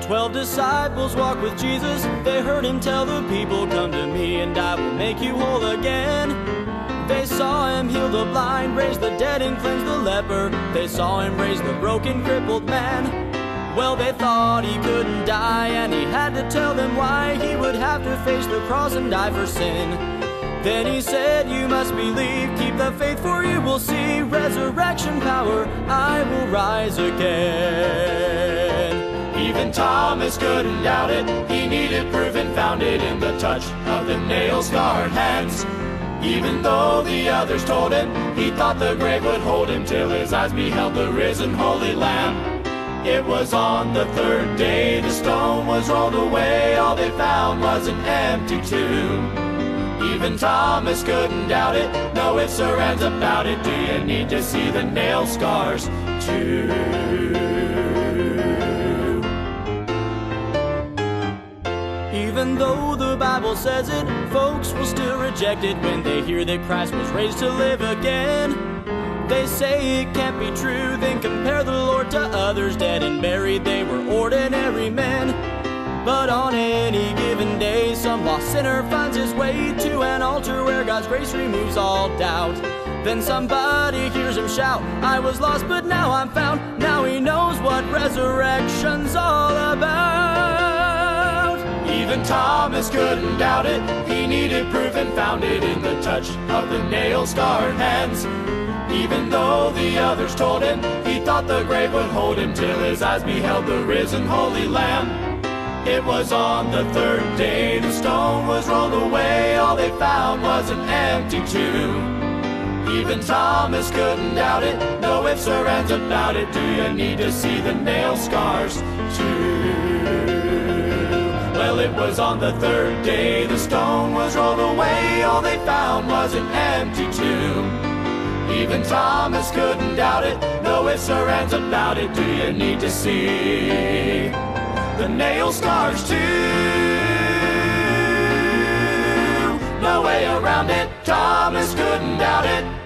12 disciples walked with Jesus. They heard him tell the people, "Come to me and I will make you whole again." They saw him heal the blind, raise the dead and cleanse the leper. They saw him raise the broken, crippled man. Well, they thought he couldn't die, and he had to tell them why. He would have to face the cross and die for sin. Then he said, "You must believe, keep the faith, for you will see resurrection power. I will rise again." Even Thomas couldn't doubt it. He needed proof and found it in the touch of the nail-scarred hands. Even though the others told him, he thought the grave would hold him, till his eyes beheld the risen Holy Lamb. It was on the third day the stone was rolled away. All they found was an empty tomb. Even Thomas couldn't doubt it. No ifs or ands about it. Do you need to see the nail scars too? Even though the Bible says it, folks will still reject it when they hear that Christ was raised to live again. They say it can't be true, then compare the Lord to others dead and buried. They were ordinary men. But on any given day, some lost sinner finds his way to an altar where God's grace removes all doubt. Then somebody hears him shout, "I was lost, but now I'm found." Now he knows what resurrection's all about. Even Thomas couldn't doubt it. He needed proof and found it in the touch of the nail-scarred hands. Even though the others told him, he thought the grave would hold him, till his eyes beheld the risen Holy Lamb. It was on the third day the stone was rolled away. All they found was an empty tomb. Even Thomas couldn't doubt it. No ifs or ands about it. Do you need to see the nail scars too? Well, it was on the third day the stone was rolled away. All they found was an empty tomb. Even Thomas couldn't doubt it. No ifs or ands about it. Do you need to see the nail scars too? No way around it. Thomas couldn't doubt it.